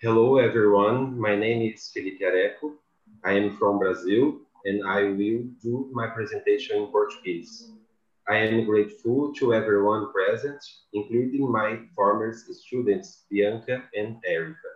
Hello everyone, my name is Felipe Areco. I am from Brazil and I will do my presentation in Portuguese. I am grateful to everyone present, including my former students, Bianca and Erica.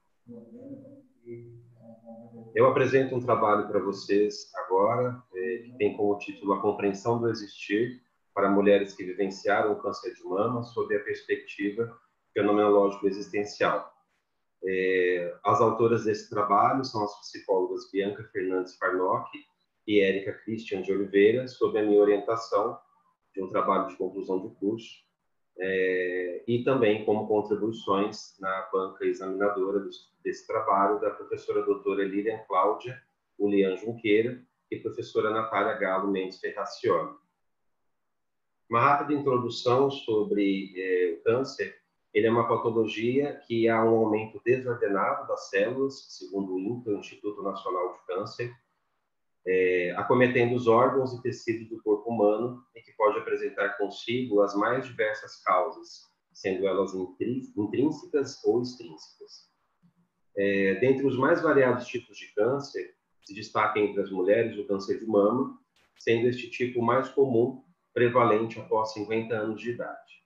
Eu apresento um trabalho para vocês agora, que tem como título A Compreensão do Existir para Mulheres que Vivenciaram o Câncer de Mama sob a Perspectiva Fenomenológico-Existencial. As autoras desse trabalho são as psicólogas Bianca Fernandes Farnock e Érica Christian de Oliveira, sob a minha orientação de um trabalho de conclusão de curso, e também como contribuições na banca examinadora desse trabalho da professora doutora Lilian Cláudia Ulian Junqueira e professora Natália Galo Mendes Ferracioli. Uma rápida introdução sobre o câncer. Ele é uma patologia que há um aumento desordenado das células, segundo o INCA, o Instituto Nacional de Câncer, acometendo os órgãos e tecidos do corpo humano e que pode apresentar consigo as mais diversas causas, sendo elas intrínsecas ou extrínsecas. Dentre os mais variados tipos de câncer, se destaca entre as mulheres o câncer de mama, sendo este tipo mais comum, prevalente após 50 anos de idade.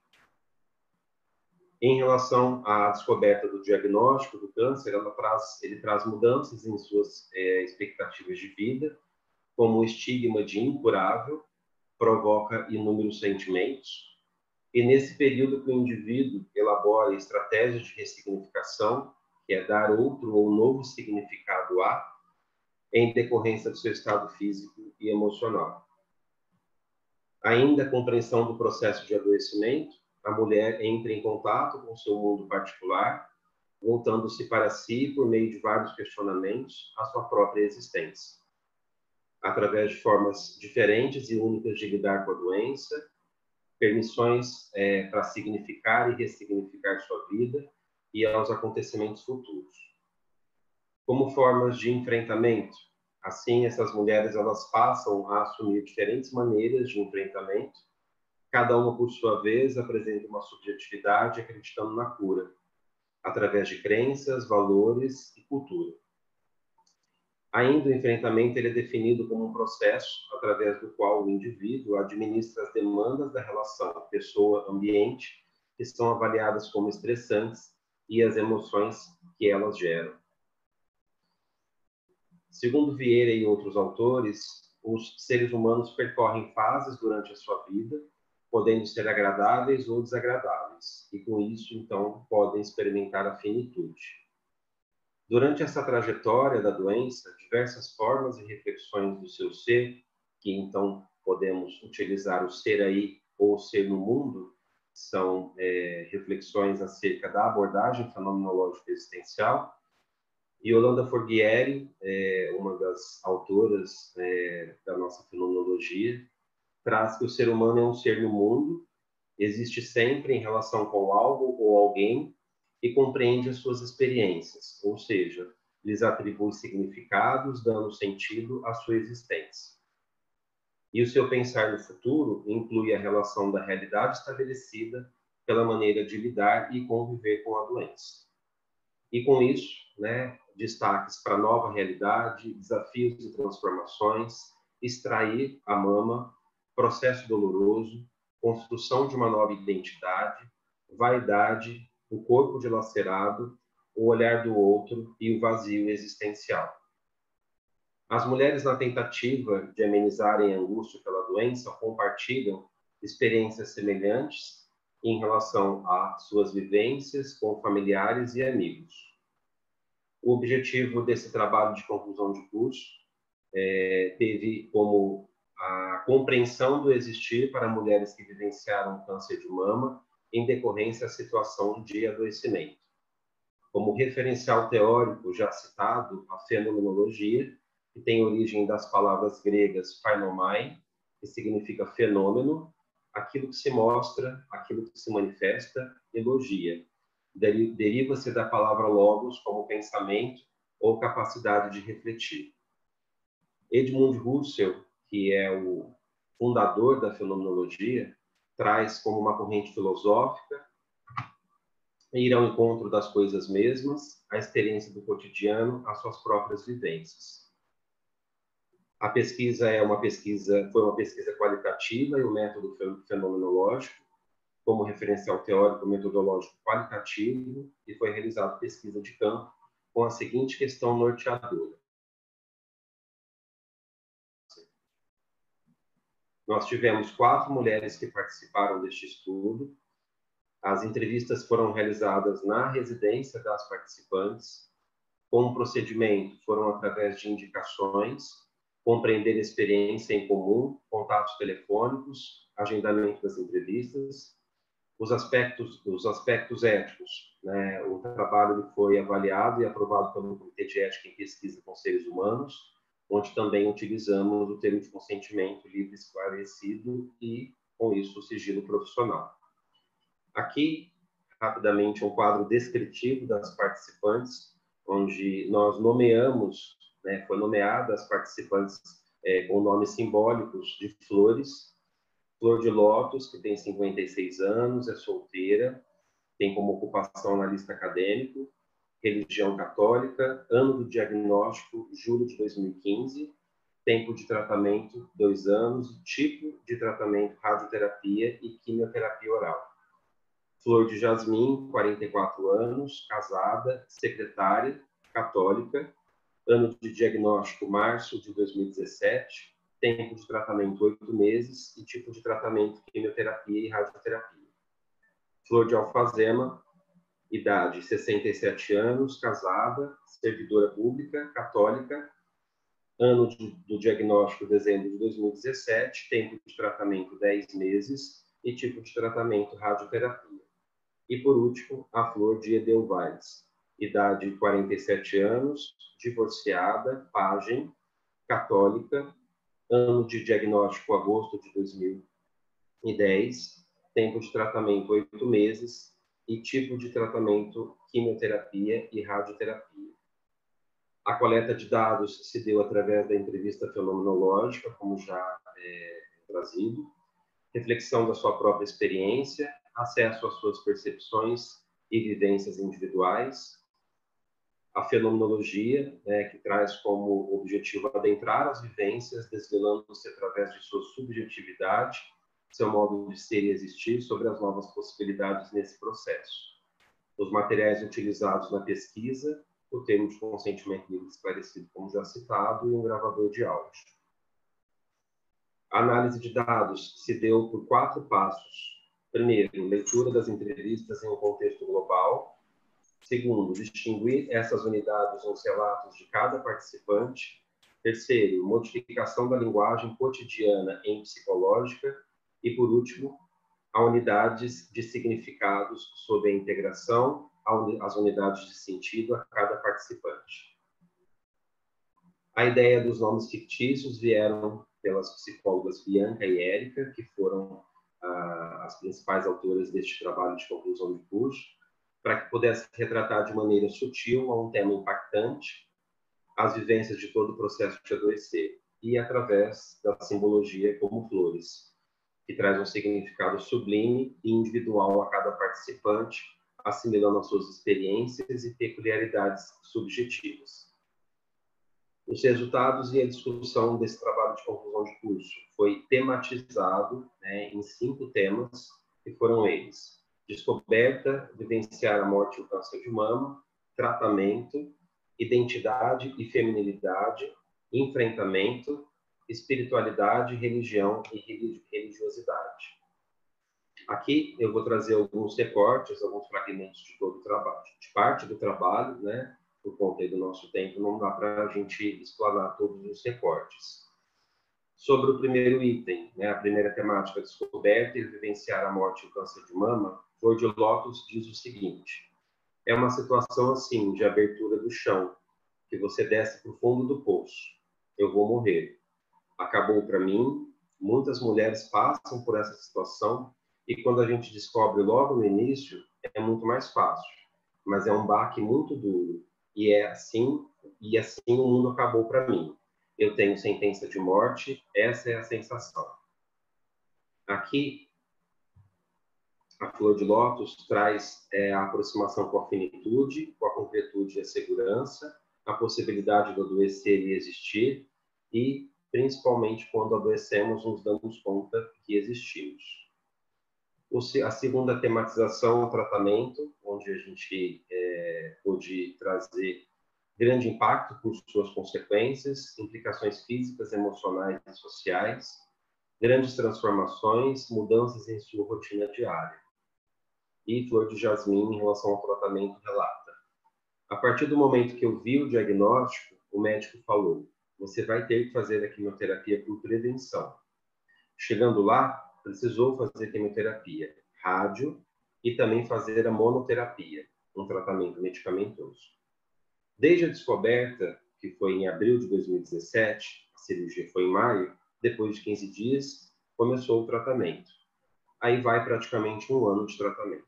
Em relação à descoberta do diagnóstico do câncer, ele traz mudanças em suas expectativas de vida, como o estigma de incurável, provoca inúmeros sentimentos, e nesse período que o indivíduo elabora estratégias de ressignificação, que é dar outro ou novo significado a, em decorrência do seu estado físico e emocional. Ainda a compreensão do processo de adoecimento, a mulher entra em contato com o seu mundo particular, voltando-se para si por meio de vários questionamentos à sua própria existência. Através de formas diferentes e únicas de lidar com a doença, permissões para significar e ressignificar sua vida e aos acontecimentos futuros. Como formas de enfrentamento, assim, essas mulheres elas passam a assumir diferentes maneiras de enfrentamento, cada uma, por sua vez, apresenta uma subjetividade acreditando na cura, através de crenças, valores e cultura. Ainda o enfrentamento ele é definido como um processo através do qual o indivíduo administra as demandas da relação pessoa-ambiente, que são avaliadas como estressantes, e as emoções que elas geram. Segundo Vieira e outros autores, os seres humanos percorrem fases durante a sua vida, podendo ser agradáveis ou desagradáveis, e com isso, então, podem experimentar a finitude. Durante essa trajetória da doença, diversas formas e reflexões do seu ser, que então podemos utilizar o ser aí ou o ser no mundo, são reflexões acerca da abordagem fenomenológica existencial. E Yolanda Forghieri, uma das autoras da nossa fenomenologia, traz que o ser humano é um ser no mundo, existe sempre em relação com algo ou alguém e compreende as suas experiências, ou seja, lhes atribui significados, dando sentido à sua existência. E o seu pensar no futuro inclui a relação da realidade estabelecida pela maneira de lidar e conviver com a doença. E com isso, destaques para a nova realidade, desafios e transformações, extrair a mama, processo doloroso, construção de uma nova identidade, vaidade, o corpo dilacerado, o olhar do outro e o vazio existencial. As mulheres, na tentativa de amenizarem a angústia pela doença, compartilham experiências semelhantes em relação às suas vivências com familiares e amigos. O objetivo desse trabalho de conclusão de curso teve como a compreensão do existir para mulheres que vivenciaram câncer de mama em decorrência da situação de adoecimento. Como referencial teórico já citado, a fenomenologia, que tem origem das palavras gregas phainomai, que significa fenômeno, aquilo que se mostra, aquilo que se manifesta, e logia. Deriva-se da palavra logos como pensamento ou capacidade de refletir. Edmund Husserl, que é o fundador da fenomenologia, traz como uma corrente filosófica ir ao encontro das coisas mesmas, a experiência do cotidiano, as suas próprias vivências. A pesquisa foi uma pesquisa qualitativa e o método fenomenológico, como referencial teórico metodológico qualitativo, e foi realizada pesquisa de campo com a seguinte questão norteadora. Nós tivemos 4 mulheres que participaram deste estudo. As entrevistas foram realizadas na residência das participantes. Como procedimento, foram através de indicações, compreender experiência em comum, contatos telefônicos, agendamento das entrevistas, os aspectos éticos, né? O trabalho foi avaliado e aprovado pelo Comitê de Ética em Pesquisa com Seres Humanos, onde também utilizamos o termo de consentimento livre, esclarecido e, com isso, o sigilo profissional. Aqui, rapidamente, um quadro descritivo das participantes, onde nós nomeamos, né, foi nomeada as participantes com nomes simbólicos de flores. Flor de Lótus, que tem 56 anos, é solteira, tem como ocupação analista acadêmico, religião católica, ano do diagnóstico, julho de 2015, tempo de tratamento, 2 anos, tipo de tratamento, radioterapia e quimioterapia oral. Flor de Jasmim, 44 anos, casada, secretária, católica, ano de diagnóstico, março de 2017, tempo de tratamento 8 meses e tipo de tratamento quimioterapia e radioterapia. Flor de Alfazema, idade 67 anos, casada, servidora pública, católica, ano do diagnóstico dezembro de 2017, tempo de tratamento 10 meses e tipo de tratamento radioterapia. E por último, a Flor de Edelweiss, idade 47 anos, divorciada, pajem, católica, ano de diagnóstico agosto de 2010, tempo de tratamento 8 meses e tipo de tratamento quimioterapia e radioterapia. A coleta de dados se deu através da entrevista fenomenológica, como já trazido, reflexão da sua própria experiência, acesso às suas percepções e vivências individuais, a fenomenologia, né, que traz como objetivo adentrar as vivências, desvelando-se através de sua subjetividade, seu modo de ser e existir, sobre as novas possibilidades nesse processo. Os materiais utilizados na pesquisa, o termo de consentimento livre esclarecido, como já citado, e um gravador de áudio. A análise de dados se deu por 4 passos. Primeiro, leitura das entrevistas em um contexto global. Segundo, distinguir essas unidades nos relatos de cada participante. Terceiro, modificação da linguagem cotidiana em psicológica. E, por último, a unidades de significados sobre a integração, as unidades de sentido a cada participante. A ideia dos nomes fictícios vieram pelas psicólogas Bianca e Érica, que foram as principais autoras deste trabalho de conclusão de curso, para que pudesse retratar de maneira sutil a um tema impactante as vivências de todo o processo de adoecer, e através da simbologia como flores, que traz um significado sublime e individual a cada participante, assimilando as suas experiências e peculiaridades subjetivas. Os resultados e a discussão desse trabalho de conclusão de curso foi tematizado, né, em 5 temas, que foram eles: descoberta, vivenciar a morte e o câncer de mama, tratamento, identidade e feminilidade, enfrentamento, espiritualidade, religião e religiosidade. Aqui eu vou trazer alguns recortes, alguns fragmentos de todo o trabalho, de parte do trabalho, né? Por conta do nosso tempo, não dá para a gente explanar todos os recortes. Sobre o primeiro item, né, a primeira temática, descoberta e vivenciar a morte e o câncer de mama, Flor de Lótus diz o seguinte: é uma situação assim, de abertura do chão, que você desce para o fundo do poço. Eu vou morrer. Acabou para mim. Muitas mulheres passam por essa situação e quando a gente descobre logo no início, é muito mais fácil. Mas é um baque muito duro. E assim o mundo acabou para mim. Eu tenho sentença de morte, essa é a sensação. Aqui, A flor de lótus traz a aproximação com a finitude, com a concretude e a segurança, a possibilidade de adoecer e existir, e principalmente quando adoecemos nos damos conta que existimos. A segunda tematização é o tratamento, onde a gente pôde trazer grande impacto por suas consequências, implicações físicas, emocionais e sociais, grandes transformações, mudanças em sua rotina diária. E flor de jasmim, em relação ao tratamento, relata: a partir do momento que eu vi o diagnóstico, o médico falou: você vai ter que fazer a quimioterapia por prevenção. Chegando lá, precisou fazer quimioterapia, rádio e também fazer a monoterapia, um tratamento medicamentoso. Desde a descoberta, que foi em abril de 2017, a cirurgia foi em maio, depois de 15 dias, começou o tratamento. Aí vai praticamente 1 ano de tratamento.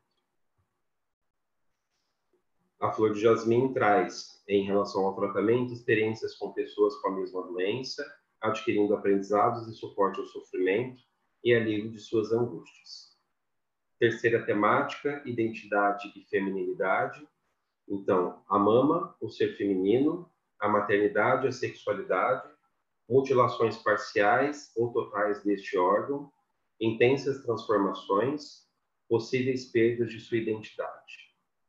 A flor de jasmim traz, em relação ao tratamento, experiências com pessoas com a mesma doença, adquirindo aprendizados e suporte ao sofrimento e alívio de suas angústias. Terceira temática, identidade e feminilidade. Então, a mama, o ser feminino, a maternidade, a sexualidade, mutilações parciais ou totais deste órgão, intensas transformações, possíveis perdas de sua identidade.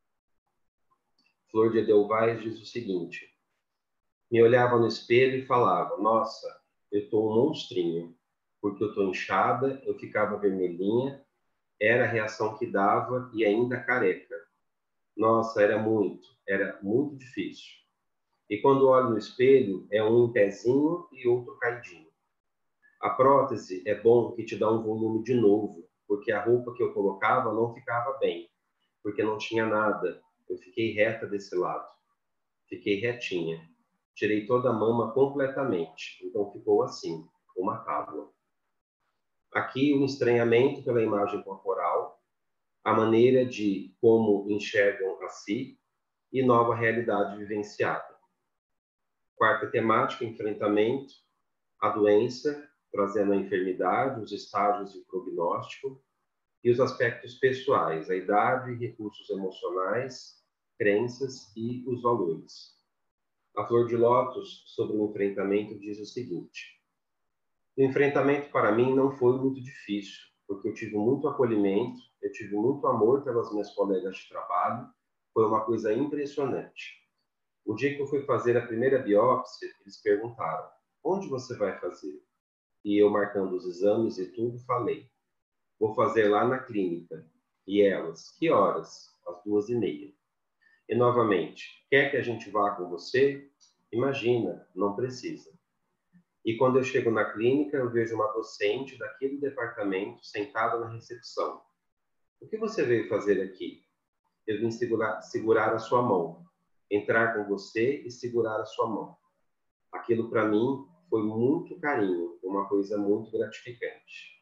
Flor de Edelweiss diz o seguinte: me olhava no espelho e falava: nossa, eu tô um monstrinho, porque eu tô inchada, eu ficava vermelhinha, era a reação que dava e ainda careca. Nossa, era muito difícil. E quando olho no espelho, é um em pezinho e outro caidinho. A prótese é bom que te dá um volume de novo, porque a roupa que eu colocava não ficava bem, porque não tinha nada. Eu fiquei reta desse lado. Fiquei retinha. Tirei toda a mama completamente. Então ficou assim, uma tábua. Aqui o estranhamento pela imagem corporal, a maneira de como enxergam a si e nova realidade vivenciada. Quarta temática, enfrentamento, a doença, trazendo a enfermidade, os estágios e o prognóstico, e os aspectos pessoais, a idade, recursos emocionais, crenças e os valores. A flor de lótus, sobre o enfrentamento, diz o seguinte: o enfrentamento para mim não foi muito difícil, porque eu tive muito acolhimento, eu tive muito amor pelas minhas colegas de trabalho, foi uma coisa impressionante. O dia que eu fui fazer a primeira biópsia, eles perguntaram: onde você vai fazer? E eu, marcando os exames e tudo, falei: vou fazer lá na clínica. E elas: que horas? Às 2h30. E novamente: quer que a gente vá com você? Imagina, não precisa. E quando eu chego na clínica, eu vejo uma docente daquele departamento sentada na recepção. O que você veio fazer aqui? Eu vim segurar a sua mão, entrar com você e segurar a sua mão. Aquilo para mim foi muito carinho, uma coisa muito gratificante.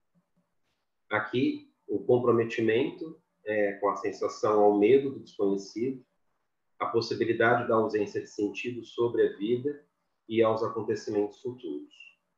Aqui, o comprometimento com a sensação ao medo do desconhecido, a possibilidade da ausência de sentido sobre a vida e aos acontecimentos futuros.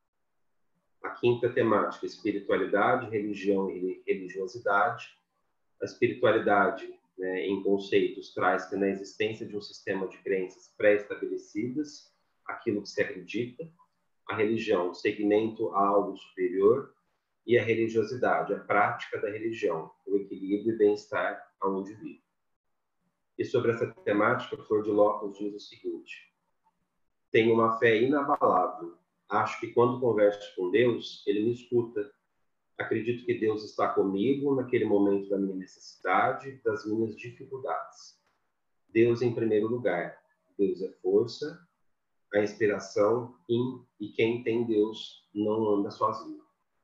A quinta temática, espiritualidade, religião e religiosidade. A espiritualidade, em conceitos, traz que na existência de um sistema de crenças pré-estabelecidas, aquilo que se acredita. A religião, segmento a algo superior. E a religiosidade, a prática da religião, o equilíbrio e bem-estar ao indivíduo. E sobre essa temática, a Flor de Lótus diz o seguinte: tenho uma fé inabalável. Acho que quando converso com Deus, Ele me escuta. Acredito que Deus está comigo naquele momento da minha necessidade, das minhas dificuldades. Deus em primeiro lugar. Deus é força, a inspiração, e quem tem Deus não anda sozinho.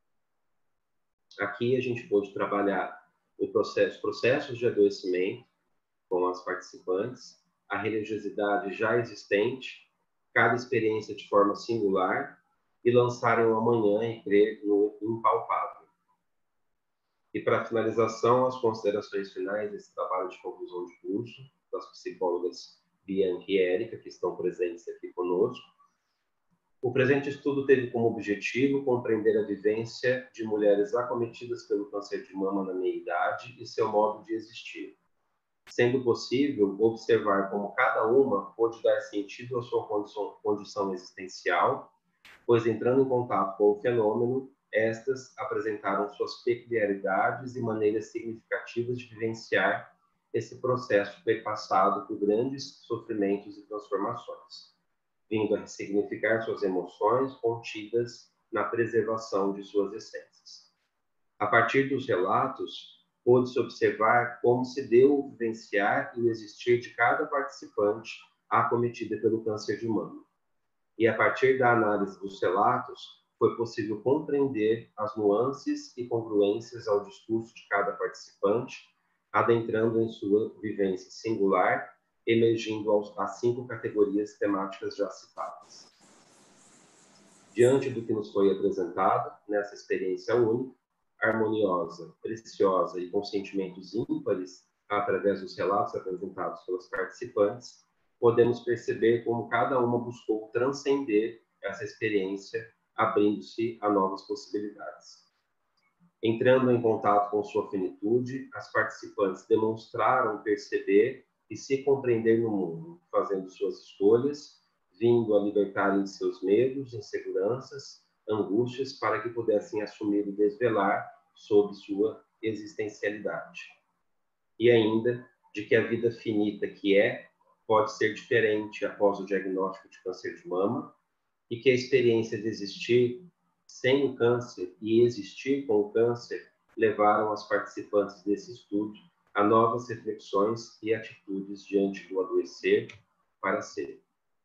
Aqui a gente pôde trabalhar processos de adoecimento com as participantes, a religiosidade já existente, cada experiência de forma singular, e lançarem o amanhã e crer no impalpável. E para finalização, as considerações finais desse trabalho de conclusão de curso, das psicólogas Bianca e Érica, que estão presentes aqui conosco. O presente estudo teve como objetivo compreender a vivência de mulheres acometidas pelo câncer de mama na meia-idade e seu modo de existir, sendo possível observar como cada uma pôde dar sentido à sua condição existencial, pois entrando em contato com o fenômeno, estas apresentaram suas peculiaridades e maneiras significativas de vivenciar esse processo perpassado por grandes sofrimentos e transformações, vindo a ressignificar suas emoções contidas na preservação de suas essências. A partir dos relatos, pôde-se observar como se deu o vivenciar e o existir de cada participante acometida pelo câncer de mama. E a partir da análise dos relatos, foi possível compreender as nuances e congruências ao discurso de cada participante, adentrando em sua vivência singular, emergindo às 5 categorias temáticas já citadas. Diante do que nos foi apresentado nessa experiência única, harmoniosa, preciosa e com sentimentos ímpares, através dos relatos apresentados pelos participantes, podemos perceber como cada uma buscou transcender essa experiência, abrindo-se a novas possibilidades. Entrando em contato com sua finitude, as participantes demonstraram perceber e se compreender no mundo, fazendo suas escolhas, vindo a libertarem de seus medos, inseguranças, angústias, para que pudessem assumir e desvelar sobre sua existencialidade. E ainda de que a vida finita que é, pode ser diferente após o diagnóstico de câncer de mama, e que a experiência de existir sem o câncer e existir com o câncer levaram as participantes desse estudo a novas reflexões e atitudes diante do adoecer para ser.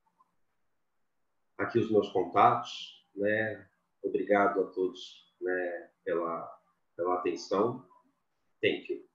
Aqui os meus contatos, né? Obrigado a todos, né, pela atenção. Thank you.